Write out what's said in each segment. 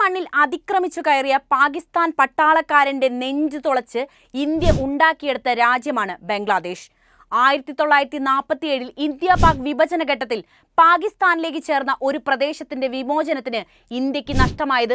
മണ്ണിൽ അതിക്രമിച്ചു കയറിയ പാകിസ്ഥാൻ പട്ടാളക്കാരന്റെ നെഞ്ചു തുളച്ച് ഇന്ത്യ ഉണ്ടാക്കിയെടുത്ത രാജ്യമാണ് ബംഗ്ലാദേശ്. 1947 ഇന്ത്യ പാക് വിഭജന ഘട്ടത്തിൽ പാകിസ്ഥാനിലേക്ക് ചേർന്ന ഒരു പ്രദേശത്തിന്റെ വിമോചനത്തിന് ഇന്ത്യക്ക് നഷ്ടമായത്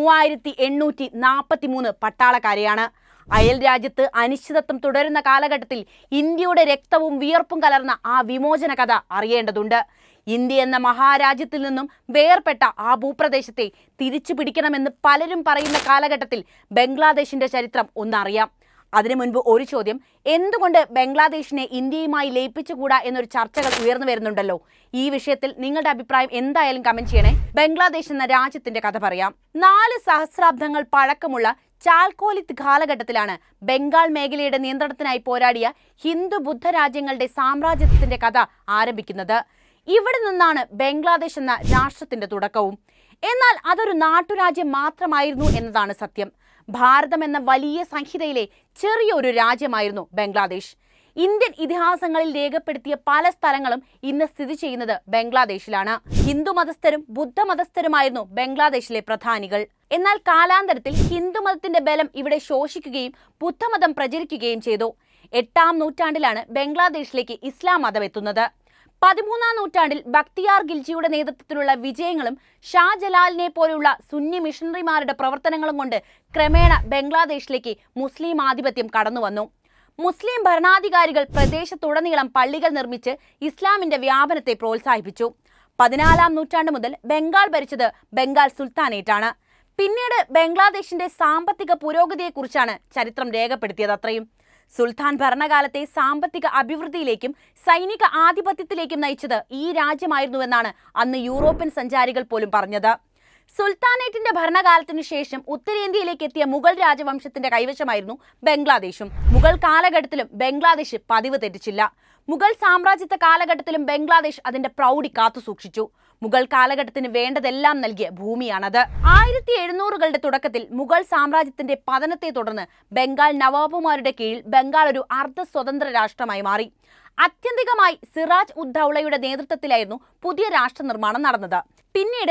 3843 പട്ടാളക്കാരെയാണ്. അയൽ രാജ്യത്ത് അനിശ്ചിതത്വം തുടരുന്ന കാലഘട്ടത്തിൽ ഇന്ത്യയുടെ രക്തവും വിയർപ്പും കലർന്ന ആ വിമോചന കഥ അറിയേണ്ടതുണ്ട്. ഇന്ത്യ എന്ന മഹാരാജ്യത്തിൽ നിന്നും വേർപെട്ട ആ ഭൂപ്രദേശത്തെ തിരിച്ചു പിടിക്കണമെന്ന് പലരും പറയുന്ന കാലഘട്ടത്തിൽ ബംഗ്ലാദേശിന്റെ ചരിത്രം ഒന്നറിയാം. അതിനു മുൻപ് ഒരു ചോദ്യം, എന്തുകൊണ്ട് ബംഗ്ലാദേശിനെ ഇന്ത്യയുമായി ലയിപ്പിച്ചുകൂടാ എന്നൊരു ചർച്ചകൾ ഉയർന്നു വരുന്നുണ്ടല്ലോ. ഈ വിഷയത്തിൽ നിങ്ങളുടെ അഭിപ്രായം എന്തായാലും കമന്റ് ചെയ്യണേ. ബംഗ്ലാദേശ് എന്ന രാജ്യത്തിന്റെ കഥ പറയാം. 4 സഹസ്രാബ്ദങ്ങൾ പഴക്കമുള്ള ചാൽക്കോലിത്ത് കാലഘട്ടത്തിലാണ് ബംഗാൾ മേഖലയുടെ നിയന്ത്രണത്തിനായി പോരാടിയ ഹിന്ദു ബുദ്ധ രാജ്യങ്ങളുടെ സാമ്രാജ്യത്തിന്റെ കഥ ആരംഭിക്കുന്നത്. ഇവിടെ നിന്നാണ് ബംഗ്ലാദേശ് എന്ന രാഷ്ട്രത്തിന്റെ തുടക്കവും. എന്നാൽ അതൊരു നാട്ടുരാജ്യം മാത്രമായിരുന്നു എന്നതാണ് സത്യം. ഭാരതം എന്ന വലിയ സംഹിതയിലെ ചെറിയൊരു രാജ്യമായിരുന്നു ബംഗ്ലാദേശ്. ഇന്ത്യൻ ഇതിഹാസങ്ങളിൽ രേഖപ്പെടുത്തിയ പല സ്ഥലങ്ങളും ഇന്ന് സ്ഥിതി ചെയ്യുന്നത് ബംഗ്ലാദേശിലാണ്. ഹിന്ദു മതസ്ഥരും ബുദ്ധമതസ്ഥരുമായിരുന്നു ബംഗ്ലാദേശിലെ പ്രധാനികൾ. എന്നാൽ കാലാന്തരത്തിൽ ഹിന്ദുമതത്തിന്റെ ബലം ഇവിടെ ശോഷിക്കുകയും ബുദ്ധമതം പ്രചരിക്കുകയും ചെയ്തു. 8ാം നൂറ്റാണ്ടിലാണ് ബംഗ്ലാദേശിലേക്ക് ഇസ്ലാം മതം എത്തുന്നത്. 13ാം നൂറ്റാണ്ടിൽ ബക്തിയാർ ഖിൽജിയുടെ നേതൃത്വത്തിലുള്ള വിജയങ്ങളും ഷാജലാലിനെ പോലുള്ള സുന്നി മിഷണറിമാരുടെ പ്രവർത്തനങ്ങളും കൊണ്ട് ക്രമേണ ബംഗ്ലാദേശിലേക്ക് മുസ്ലിം ആധിപത്യം കടന്നുവന്നു. മുസ്ലിം ഭരണാധികാരികൾ പ്രദേശത്തുടനീളം പള്ളികൾ നിർമ്മിച്ച് ഇസ്ലാമിന്റെ വ്യാപനത്തെ പ്രോത്സാഹിപ്പിച്ചു. 14ാം നൂറ്റാണ്ട് മുതൽ ബംഗാൾ ഭരിച്ചത് ബംഗാൾ സുൽത്താനേറ്റാണ്. പിന്നീട് ബംഗ്ലാദേശിന്റെ സാമ്പത്തിക പുരോഗതിയെക്കുറിച്ചാണ് ചരിത്രം രേഖപ്പെടുത്തിയത്. അത്രയും സുൽത്താൻ ഭരണകാലത്തെ സാമ്പത്തിക അഭിവൃദ്ധിയിലേക്കും സൈനിക ആധിപത്യത്തിലേക്കും നയിച്ചത് ഈ രാജ്യമായിരുന്നുവെന്നാണ് അന്ന് യൂറോപ്യൻ സഞ്ചാരികൾ പോലും പറഞ്ഞത്. സുൽത്താനേറ്റിന്റെ ഭരണകാലത്തിനു ശേഷം ഉത്തരേന്ത്യയിലേക്ക് എത്തിയ മുഗൾ രാജവംശത്തിന്റെ കൈവശമായിരുന്നു ബംഗ്ലാദേശും. മുഗൾ കാലഘട്ടത്തിലും ബംഗ്ലാദേശ് പതിവ് തെറ്റിച്ചില്ല. മുഗൾ സാമ്രാജ്യത്വ കാലഘട്ടത്തിലും ബംഗ്ലാദേശ് അതിന്റെ പ്രൗഢി കാത്തുസൂക്ഷിച്ചു. മുഗൾ കാലഘട്ടത്തിന് വേണ്ടതെല്ലാം നൽകിയ ഭൂമിയാണത്. 1700കളുടെ തുടക്കത്തിൽ മുഗൾ സാമ്രാജ്യത്തിന്റെ പതനത്തെ തുടർന്ന് ബംഗാൾ നവാബുമാരുടെ കീഴിൽ ബംഗാൾ ഒരു അർദ്ധ സ്വതന്ത്ര രാഷ്ട്രമായി മാറി. ആത്യന്തികമായി സിറാജ് ഉദ് ദൗളയുടെ നേതൃത്വത്തിലായിരുന്നു പുതിയ രാഷ്ട്ര നിർമ്മാണം നടന്നത്. പിന്നീട്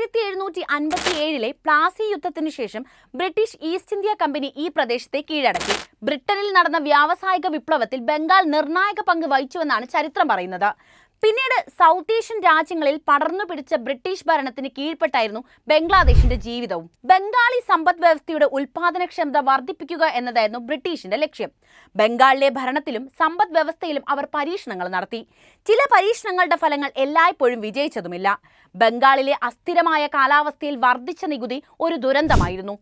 1757 പ്ലാസി യുദ്ധത്തിനു ശേഷം ബ്രിട്ടീഷ് ഈസ്റ്റ് ഇന്ത്യ കമ്പനി ഈ പ്രദേശത്തെ കീഴടക്കി. ബ്രിട്ടനിൽ നടന്ന വ്യാവസായിക വിപ്ലവത്തിൽ ബംഗാൾ നിർണായക പങ്ക് വഹിച്ചുവെന്നാണ് ചരിത്രം പറയുന്നത്. പിന്നീട് സൗത്ത് ഏഷ്യൻ രാജ്യങ്ങളിൽ പടർന്നു പിടിച്ച ബ്രിട്ടീഷ് ഭരണത്തിന് കീഴ്പ്പെട്ടായിരുന്നു ബംഗ്ലാദേശിന്റെ ജീവിതവും. ബംഗാളി സമ്പദ് വ്യവസ്ഥയുടെ ഉൽപാദനക്ഷമത വർദ്ധിപ്പിക്കുക എന്നതായിരുന്നു ബ്രിട്ടീഷിന്റെ ലക്ഷ്യം. ബംഗാളിലെ ഭരണത്തിലും സമ്പദ് വ്യവസ്ഥയിലും അവർ പരീക്ഷണങ്ങൾ നടത്തി. ചില പരീക്ഷണങ്ങളുടെ ഫലങ്ങൾ എല്ലായ്പ്പോഴും വിജയിച്ചതുമില്ല. ബംഗാളിലെ അസ്ഥിരമായ കാലാവസ്ഥയിൽ വർദ്ധിച്ച നികുതി ഒരു ദുരന്തമായിരുന്നു.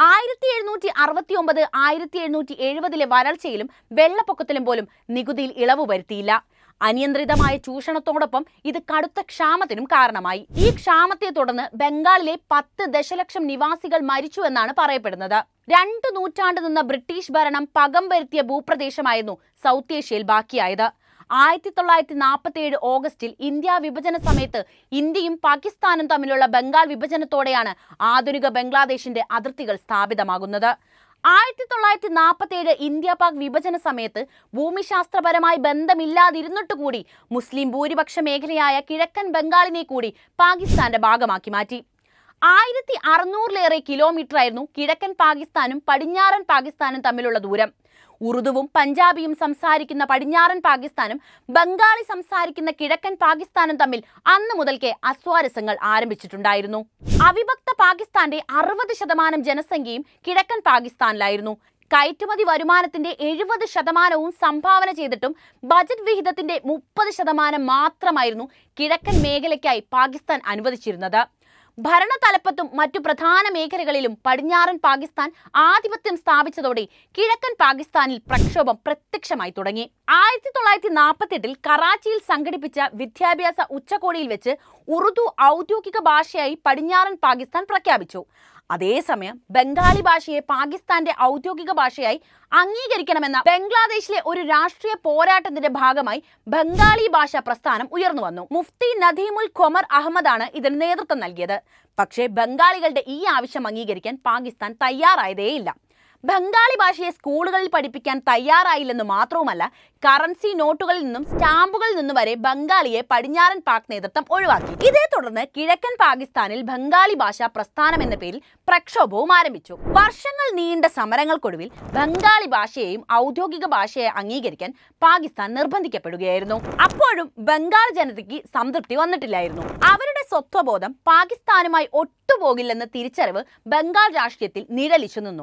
1769, 1770 വരൾച്ചയിലും വെള്ളപ്പൊക്കത്തിലും പോലും നികുതിയിൽ ഇളവ് വരുത്തിയില്ല. അനിയന്ത്രിതമായ ചൂഷണത്തോടൊപ്പം ഇത് കടുത്ത ക്ഷാമത്തിനും കാരണമായി. ഈ ക്ഷാമത്തെ തുടർന്ന് ബംഗാളിലെ 10 ദശലക്ഷം നിവാസികൾ മരിച്ചുവെന്നാണ് പറയപ്പെടുന്നത്. 2 നൂറ്റാണ്ട് നിന്ന ബ്രിട്ടീഷ് ഭരണം പകം വരുത്തിയ ഭൂപ്രദേശമായിരുന്നു സൗത്ത് ഏഷ്യയിൽ ബാക്കിയായത്. 1947 ഓഗസ്റ്റിൽ ഇന്ത്യ വിഭജന സമയത്ത് ഇന്ത്യയും പാകിസ്ഥാനും തമ്മിലുള്ള ബംഗാൾ വിഭജനത്തോടെയാണ് ആധുനിക ബംഗ്ലാദേശിന്റെ അതിർത്തികൾ സ്ഥാപിതമാകുന്നത്. 1947 ഇന്ത്യ പാക് വിഭജന സമയത്ത് ഭൂമിശാസ്ത്രപരമായി ബന്ധമില്ലാതിരുന്നിട്ടുകൂടി മുസ്ലിം ഭൂരിപക്ഷ മേഖലയായ കിഴക്കൻ ബംഗാളിനെ കൂടി പാകിസ്ഥാന്റെ ഭാഗമാക്കി മാറ്റി. 1600ലേറെ കിലോമീറ്ററായിരുന്നു കിഴക്കൻ പാകിസ്ഥാനും പടിഞ്ഞാറൻ പാകിസ്ഥാനും തമ്മിലുള്ള ദൂരം. ഉറുദുവും പഞ്ചാബിയും സംസാരിക്കുന്ന പടിഞ്ഞാറൻ പാകിസ്ഥാനും ബംഗാളി സംസാരിക്കുന്ന കിഴക്കൻ പാകിസ്ഥാനും തമ്മിൽ അന്ന് മുതൽക്കേ അസ്വാരസ്യങ്ങൾ ആരംഭിച്ചിട്ടുണ്ടായിരുന്നു. അവിഭക്ത പാകിസ്ഥാന്റെ 60% ജനസംഖ്യയും കിഴക്കൻ പാകിസ്ഥാനിലായിരുന്നു. കയറ്റുമതി വരുമാനത്തിന്റെ 70% സംഭാവന ചെയ്തിട്ടും ബജറ്റ് വിഹിതത്തിന്റെ 30% മാത്രമായിരുന്നു കിഴക്കൻ മേഖലയ്ക്കായി പാകിസ്ഥാൻ അനുവദിച്ചിരുന്നത്. ഭരണതലപ്പത്തും മറ്റു പ്രധാന മേഖലകളിലും പടിഞ്ഞാറൻ പാകിസ്ഥാൻ ആധിപത്യം സ്ഥാപിച്ചതോടെ കിഴക്കൻ പാകിസ്ഥാനിൽ പ്രക്ഷോഭം പ്രത്യക്ഷമായി തുടങ്ങി. 1948 കറാച്ചിയിൽ സംഘടിപ്പിച്ച വിദ്യാഭ്യാസ ഉച്ചകോടിയിൽ വെച്ച് ഉറുദു ഔദ്യോഗിക ഭാഷയായി പടിഞ്ഞാറൻ പാകിസ്ഥാൻ പ്രഖ്യാപിച്ചു. അതേസമയം ബംഗാളി ഭാഷയെ പാകിസ്ഥാന്റെ ഔദ്യോഗിക ഭാഷയായി അംഗീകരിക്കണമെന്ന ബംഗ്ലാദേശിലെ ഒരു രാഷ്ട്രീയ പോരാട്ടത്തിന്റെ ഭാഗമായി ബംഗാളി ഭാഷാ പ്രസ്ഥാനം ഉയർന്നു വന്നു. മുഫ്തി നദീമുൽ ഖൊമർ അഹമ്മദാണ് ഇതിന് നേതൃത്വം നൽകിയത്. പക്ഷേ ബംഗാളികളുടെ ഈ ആവശ്യം അംഗീകരിക്കാൻ പാകിസ്ഥാൻ തയ്യാറായതേയില്ല. ബംഗാളി ഭാഷയെ സ്കൂളുകളിൽ പഠിപ്പിക്കാൻ തയ്യാറായില്ലെന്ന് മാത്രവുമല്ല, കറൻസി നോട്ടുകളിൽ നിന്നും സ്റ്റാമ്പുകളിൽ നിന്നും വരെ ബംഗാളിയെ പടിഞ്ഞാറൻ പാക് നേതൃത്വം ഒഴിവാക്കി. ഇതേ തുടർന്ന് കിഴക്കൻ പാകിസ്ഥാനിൽ ബംഗാളി ഭാഷാ പ്രസ്ഥാനം എന്ന പേരിൽ പ്രക്ഷോഭവും ആരംഭിച്ചു. വർഷങ്ങൾ നീണ്ട സമരങ്ങൾക്കൊടുവിൽ ബംഗാളി ഭാഷയെയും ഔദ്യോഗിക ഭാഷയെ അംഗീകരിക്കാൻ പാകിസ്ഥാൻ നിർബന്ധിക്കപ്പെടുകയായിരുന്നു. അപ്പോഴും ബംഗാൾ ജനതയ്ക്ക് സംതൃപ്തി വന്നിട്ടില്ലായിരുന്നു. അവരുടെ സ്വത്വബോധം പാകിസ്ഥാനുമായി ഒത്തുപോകില്ലെന്ന തിരിച്ചറിവ് ബംഗാൾ രാഷ്ട്രീയത്തിൽ നിഴലിച്ചു നിന്നു.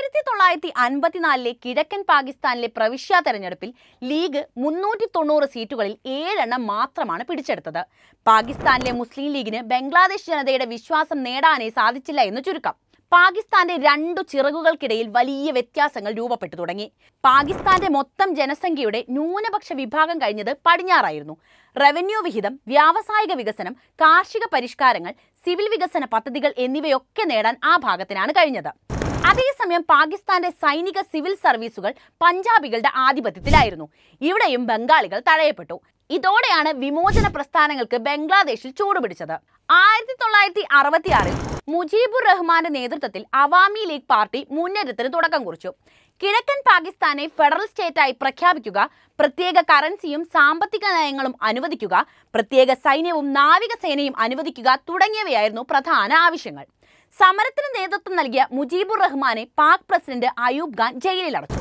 1954 കിഴക്കൻ പാകിസ്ഥാനിലെ പ്രവിശ്യാ തെരഞ്ഞെടുപ്പിൽ ലീഗ് 390 സീറ്റുകളിൽ 7 എണ്ണം മാത്രമാണ് പിടിച്ചെടുത്തത്. പാകിസ്ഥാനിലെ മുസ്ലിം ലീഗിന് ബംഗ്ലാദേശ് ജനതയുടെ വിശ്വാസം നേടാനേ സാധിച്ചില്ല എന്ന് ചുരുക്കം. പാകിസ്ഥാന്റെ 2 ചിറകുകൾക്കിടയിൽ വലിയ വ്യത്യാസങ്ങൾ രൂപപ്പെട്ടു തുടങ്ങി. പാകിസ്ഥാന്റെ മൊത്തം ജനസംഖ്യയുടെ ന്യൂനപക്ഷ വിഭാഗം കഴിഞ്ഞത് പടിഞ്ഞാറായിരുന്നു. റവന്യൂ വിഹിതം, വ്യാവസായിക വികസനം, കാർഷിക പരിഷ്കാരങ്ങൾ, സിവിൽ വികസന പദ്ധതികൾ എന്നിവയൊക്കെ നേടാൻ ആ ഭാഗത്തിനാണ് കഴിഞ്ഞത്. അതേസമയം പാകിസ്ഥാന്റെ സൈനിക സിവിൽ സർവീസുകൾ പഞ്ചാബികളുടെ ആധിപത്യത്തിലായിരുന്നു. ഇവിടെയും ബംഗാളികൾ തഴയപ്പെട്ടു. ഇതോടെയാണ് വിമോചന പ്രസ്ഥാനങ്ങൾക്ക് ബംഗ്ലാദേശിൽ ചൂടുപിടിച്ചത്. 1966 മുജീബുർ റഹ്മാന്റെ നേതൃത്വത്തിൽ അവാമി ലീഗ് പാർട്ടി മുന്നേറ്റത്തിന് തുടക്കം കുറിച്ചു. കിഴക്കൻ പാകിസ്ഥാനെ ഫെഡറൽ സ്റ്റേറ്റായി പ്രഖ്യാപിക്കുക, പ്രത്യേക കറൻസിയും സാമ്പത്തിക നയങ്ങളും അനുവദിക്കുക, പ്രത്യേക സൈന്യവും നാവികസേനയും അനുവദിക്കുക തുടങ്ങിയവയായിരുന്നു പ്രധാന ആവശ്യങ്ങൾ. സമരത്തിന് നേതൃത്വം നൽകിയ മുജീബുർ റഹ്മാനെ പാക് പ്രസിഡന്റ് അയൂബ് ഖാൻ ജയിലിൽ അടച്ചു.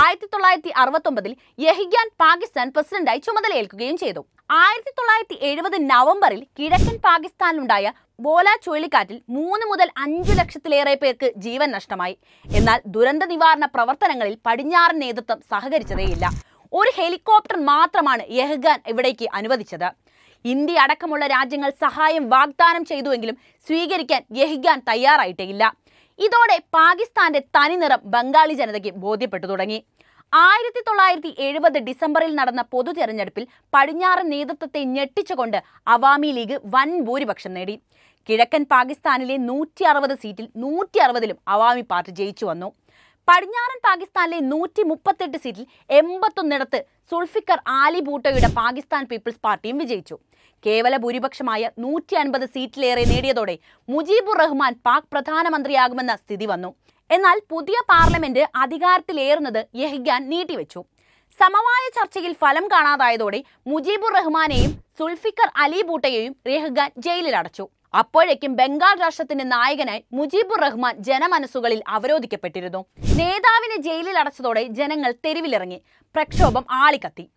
1969 യഹിഖാൻ പാകിസ്ഥാൻ പ്രസിഡന്റായി ചുമതലയേൽക്കുകയും ചെയ്തു. 1970 നവംബറിൽ കിഴക്കൻ പാകിസ്ഥാനിലുണ്ടായ ബോല ചുഴലിക്കാറ്റിൽ 3 മുതൽ 5 ലക്ഷത്തിലേറെ പേർക്ക് ജീവൻ നഷ്ടമായി. എന്നാൽ ദുരന്ത നിവാരണ പ്രവർത്തനങ്ങളിൽ പടിഞ്ഞാറൻ നേതൃത്വം സഹകരിച്ചതേയില്ല. ഒരു ഹെലികോപ്റ്റർ മാത്രമാണ് യഹിഖാൻ ഇവിടേക്ക് അനുവദിച്ചത്. ഇന്ത്യ അടക്കമുള്ള രാജ്യങ്ങൾ സഹായം വാഗ്ദാനം ചെയ്തുവെങ്കിലും സ്വീകരിക്കാൻ യഹിഖാൻ തയ്യാറായിട്ടേയില്ല. ഇതോടെ പാകിസ്ഥാന്റെ തനിനിറം ബംഗാളി ജനതയ്ക്ക് ബോധ്യപ്പെട്ടു തുടങ്ങി. 1970 ഡിസംബറിൽ നടന്ന പൊതു തെരഞ്ഞെടുപ്പിൽ പടിഞ്ഞാറൻ നേതൃത്വത്തെ ഞെട്ടിച്ചുകൊണ്ട് അവാമി ലീഗ് വൻ ഭൂരിപക്ഷം നേടി. കിഴക്കൻ പാകിസ്ഥാനിലെ 160 സീറ്റിൽ 160ലും അവാമി പാർട്ടി ജയിച്ചു വന്നു. പടിഞ്ഞാറൻ പാകിസ്ഥാനിലെ 138 സീറ്റിൽ 81 സുൾഫിക്കർ ആലി ഭൂട്ടോയുടെ പാകിസ്ഥാൻ പീപ്പിൾസ് പാർട്ടിയും വിജയിച്ചു. കേവല ഭൂരിപക്ഷമായ 150 സീറ്റിലേറെ നേടിയതോടെ മുജീബുർ റഹ്മാൻ പാക് പ്രധാനമന്ത്രിയാകുമെന്ന സ്ഥിതി വന്നു. എന്നാൽ പുതിയ പാർലമെന്റ് അധികാരത്തിലേറുന്നത് യഹിഖാൻ നീട്ടിവെച്ചു. സമവായ ചർച്ചയിൽ ഫലം കാണാതായതോടെ മുജീബുർ റഹ്മാനെയും സുൾഫിക്കർ അലി ഭൂട്ടയെയും യഹിഖാൻ ജയിലിൽ അടച്ചു. അപ്പോഴേക്കും ബംഗാൾ രാഷ്ട്രത്തിന്റെ നായകനായി മുജീബുർ റഹ്മാൻ ജനമനസ്സുകളിൽ അവരോധിക്കപ്പെട്ടിരുന്നു. നേതാവിനെ ജയിലിൽ അടച്ചതോടെ ജനങ്ങൾ തെരുവിലിറങ്ങി. പ്രക്ഷോഭം ആളിക്കത്തി.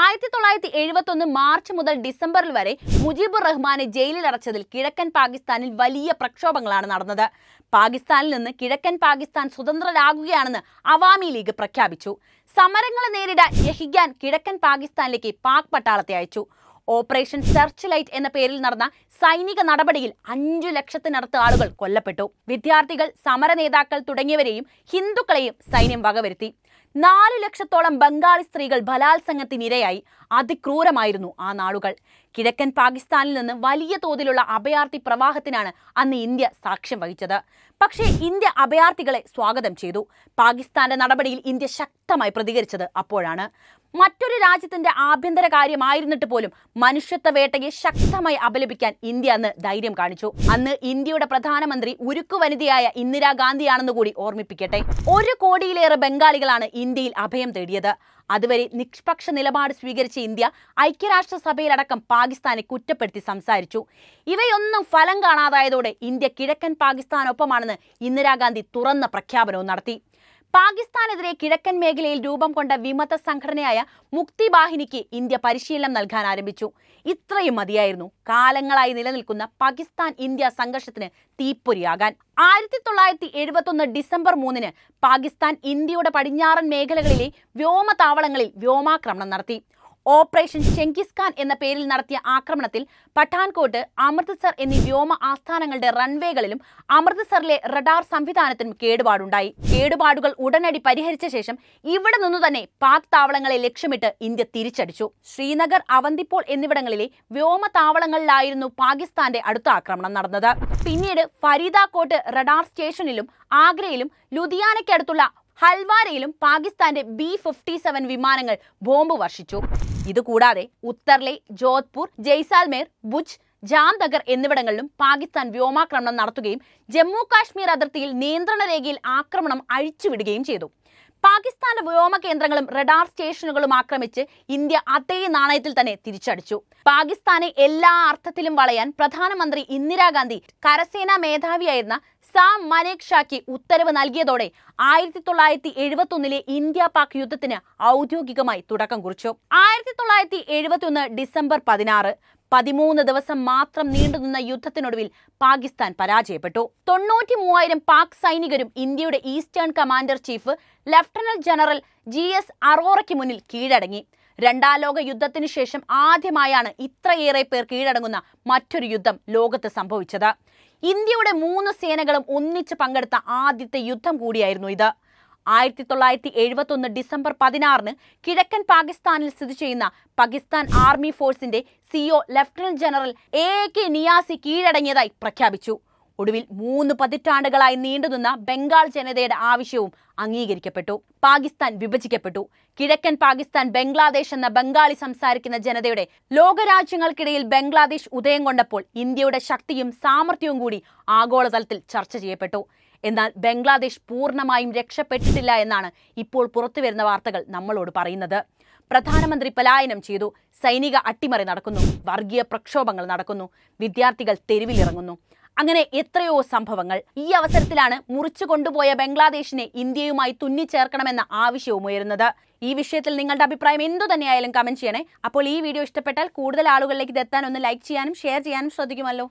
1971 മാർച്ച് മുതൽ ഡിസംബറിൽ വരെ മുജീബുർ റഹ്മാനെ ജയിലിൽ അടച്ചതിൽ കിഴക്കൻ പാകിസ്ഥാനിൽ വലിയ പ്രക്ഷോഭങ്ങളാണ് നടന്നത്. പാകിസ്ഥാനിൽ നിന്ന് കിഴക്കൻ പാകിസ്ഥാൻ സ്വതന്ത്രരാകുകയാണെന്ന് അവാമി ലീഗ് പ്രഖ്യാപിച്ചു. സമരങ്ങളെ നേരിടാൻ യഹിഖാൻ കിഴക്കൻ പാകിസ്ഥാനിലേക്ക് പാക് പട്ടാളത്തെ അയച്ചു. ഓപ്പറേഷൻ സെർച്ച് ലൈറ്റ് എന്ന പേരിൽ നടന്ന സൈനിക നടപടിയിൽ 5 ലക്ഷത്തിനടുത്ത് ആളുകൾ കൊല്ലപ്പെട്ടു. വിദ്യാർത്ഥികൾ, സമര നേതാക്കൾ തുടങ്ങിയവരെയും ഹിന്ദുക്കളെയും സൈന്യം വകവരുത്തി. 4 ലക്ഷത്തോളം ബംഗാളി സ്ത്രീകൾ ബലാത്സംഗത്തിനിരയായി. അതിക്രൂരമായിരുന്നു ആ നാളുകൾ. കിഴക്കൻ പാകിസ്ഥാനിൽ നിന്ന് വലിയ തോതിലുള്ള അഭയാർത്ഥി പ്രവാഹത്തിനാണ് അന്ന് ഇന്ത്യ സാക്ഷ്യം വഹിച്ചത്. പക്ഷേ ഇന്ത്യ അഭയാർത്ഥികളെ സ്വാഗതം ചെയ്തു. പാകിസ്ഥാന്റെ നടപടിയിൽ ഇന്ത്യ ശക്തമായി പ്രതികരിച്ചത് അപ്പോഴാണ്. മറ്റൊരു രാജ്യത്തിന്റെ ആഭ്യന്തര കാര്യമായിരുന്നിട്ട് പോലും മനുഷ്യത്വ വേട്ടയെ ശക്തമായി അപലപിക്കാൻ ഇന്ത്യ അന്ന് ധൈര്യം കാണിച്ചു. അന്ന് ഇന്ത്യയുടെ പ്രധാനമന്ത്രി ഉരുക്കു വനിതയായ ഇന്ദിരാഗാന്ധിയാണെന്ന് കൂടി ഓർമ്മിപ്പിക്കട്ടെ. 1 കോടിയിലേറെ ബംഗാളികളാണ് ഇന്ത്യയിൽ അഭയം തേടിയത്. അതുവരെ നിഷ്പക്ഷ നിലപാട് സ്വീകരിച്ച ഇന്ത്യ ഐക്യരാഷ്ട്രസഭയിലടക്കം പാകിസ്ഥാനെ കുറ്റപ്പെടുത്തി സംസാരിച്ചു. ഇവയൊന്നും ഫലം കാണാതായതോടെ ഇന്ത്യ കിഴക്കൻ പാകിസ്ഥാനൊപ്പമാണെന്ന് ഇന്ദിരാഗാന്ധി തുറന്ന പ്രഖ്യാപനവും നടത്തി. പാകിസ്ഥാനെതിരെ കിഴക്കൻ മേഖലയിൽ രൂപം കൊണ്ട വിമത സംഘടനയായ മുക്തി ബാഹിനിക്ക് ഇന്ത്യ പരിശീലനം നൽകാൻ ആരംഭിച്ചു. ഇത്രയും മതിയായിരുന്നു കാലങ്ങളായി നിലനിൽക്കുന്ന പാകിസ്ഥാൻ ഇന്ത്യ സംഘർഷത്തിന് തീപ്പൊരിയാകാൻ. 1971 ഡിസംബർ 3 പാകിസ്ഥാൻ ഇന്ത്യയുടെ പടിഞ്ഞാറൻ മേഖലകളിലെ വ്യോമതാവളങ്ങളിൽ വ്യോമാക്രമണം നടത്തി. ഓപ്പറേഷൻ ചെങ്കിസ് ഖാൻ എന്ന പേരിൽ നടത്തിയ ആക്രമണത്തിൽ പഠാൻകോട്ട്, അമൃത്സർ എന്നീ വ്യോമ ആസ്ഥാനങ്ങളുടെ റൺവേകളിലും അമൃത്സറിലെ റഡാർ സംവിധാനത്തിനും കേടുപാടുണ്ടായി. കേടുപാടുകൾ ഉടനടി പരിഹരിച്ച ശേഷം ഇവിടെ നിന്നു തന്നെ പാക് താവളങ്ങളെ ലക്ഷ്യമിട്ട് ഇന്ത്യ തിരിച്ചടിച്ചു. ശ്രീനഗർ, അവന്തിപ്പോൾ എന്നിവിടങ്ങളിലെ വ്യോമതാവളങ്ങളിലായിരുന്നു പാകിസ്ഥാന്റെ അടുത്ത ആക്രമണം നടന്നത്. പിന്നീട് ഫരീദാകോട്ട് റഡാർ സ്റ്റേഷനിലും ആഗ്രയിലും ലുധിയാനയ്ക്കടുത്തുള്ള ഹൽവാരയിലും പാകിസ്ഥാന്റെ B-57 വിമാനങ്ങൾ ബോംബ് വർഷിച്ചു. ഇതുകൂടാതെ ഉത്തർലെ, ജോധ്പൂർ, ജയ്സാൽമേർ, ഭുജ്, ജാംനഗർ എന്നിവിടങ്ങളിലും പാകിസ്ഥാൻ വ്യോമാക്രമണം നടത്തുകയും ജമ്മു കാശ്മീർ അതിർത്തിയിൽ നിയന്ത്രണ രേഖയിൽ ആക്രമണം അഴിച്ചുവിടുകയും ചെയ്തു. പാകിസ്ഥാന്റെ വ്യോമ കേന്ദ്രങ്ങളും റഡാർ സ്റ്റേഷനുകളും ആക്രമിച്ച് ഇന്ത്യ അതേ നാണയത്തിൽ തന്നെ തിരിച്ചടിച്ചു. പാകിസ്ഥാനെ എല്ലാ അർത്ഥത്തിലും വളയാൻ പ്രധാനമന്ത്രി ഇന്ദിരാഗാന്ധി കരസേനാ മേധാവിയായിരുന്ന സാം മനേക് ഷായ്ക്ക് ഉത്തരവ് നൽകിയതോടെ 1971 ഇന്ത്യ പാക് യുദ്ധത്തിന് ഔദ്യോഗികമായി തുടക്കം കുറിച്ചു. 1971 ഡിസംബർ 16 13 ദിവസം മാത്രം നീണ്ടുനിന്ന യുദ്ധത്തിനൊടുവിൽ പാകിസ്ഥാൻ പരാജയപ്പെട്ടു. 93,000 പാക് സൈനികരും ഇന്ത്യയുടെ eastern commander chief lieutenant general GS അറോറയ്ക്ക് മുന്നിൽ കീഴടങ്ങി. രണ്ടാം ലോക യുദ്ധത്തിനു ശേഷം ആദ്യമായാണ് ഇത്രയേറെ പേർ കീഴടങ്ങുന്ന മറ്റൊരു യുദ്ധം ലോകത്ത് സംഭവിച്ചത്. ഇന്ത്യയുടെ 3 സേനകളും ഒന്നിച്ച് പങ്കെടുത്ത ആദ്യത്തെ യുദ്ധം കൂടിയായിരുന്നു ഇത്. 1971 ഡിസംബർ 16 കിഴക്കൻ പാകിസ്ഥാനിൽ സ്ഥിതി ചെയ്യുന്ന പാകിസ്ഥാൻ ആർമി ഫോഴ്സിന്റെ CO lieutenant general AK Niazi കീഴടങ്ങിയതായി പ്രഖ്യാപിച്ചു. ഒടുവിൽ 3 പതിറ്റാണ്ടുകളായി നീണ്ടുനിന്ന ബംഗാൾ ജനതയുടെ ആവശ്യവും അംഗീകരിക്കപ്പെട്ടു. പാകിസ്ഥാൻ വിഭജിക്കപ്പെട്ടു. കിഴക്കൻ പാകിസ്ഥാൻ ബംഗ്ലാദേശ് എന്ന ബംഗാളി സംസാരിക്കുന്ന ജനതയുടെ ലോകരാജ്യങ്ങൾക്കിടയിൽ ബംഗ്ലാദേശ് ഉദയം കൊണ്ടപ്പോൾ ഇന്ത്യയുടെ ശക്തിയും സാമർഥ്യവും കൂടി ആഗോളതലത്തിൽ ചർച്ച ചെയ്യപ്പെട്ടു. എന്നാൽ ബംഗ്ലാദേശ് പൂർണ്ണമായും രക്ഷപ്പെട്ടിട്ടില്ല എന്നാണ് ഇപ്പോൾ പുറത്തുവരുന്ന വാർത്തകൾ നമ്മളോട് പറയുന്നത്. പ്രധാനമന്ത്രി പലായനം ചെയ്തു, സൈനിക അട്ടിമറി നടക്കുന്നു, വർഗീയ പ്രക്ഷോഭങ്ങൾ നടക്കുന്നു, വിദ്യാർത്ഥികൾ തെരുവിലിറങ്ങുന്നു. അങ്ങനെ എത്രയോ സംഭവങ്ങൾ. ഈ അവസരത്തിലാണ് മുറിച്ചു കൊണ്ടുപോയ ബംഗ്ലാദേശിനെ ഇന്ത്യയുമായി തുന്നിച്ചേർക്കണമെന്ന ആവശ്യവും ഉയരുന്നത്. ഈ വിഷയത്തിൽ നിങ്ങളുടെ അഭിപ്രായം എന്തു തന്നെയായാലും കമന്റ് ചെയ്യണേ. അപ്പോൾ ഈ വീഡിയോ ഇഷ്ടപ്പെട്ടാൽ കൂടുതൽ ആളുകളിലേക്ക് ഇതെത്താൻ ഒന്ന് ലൈക്ക് ചെയ്യാനും ഷെയർ ചെയ്യാനും ശ്രദ്ധിക്കുമല്ലോ.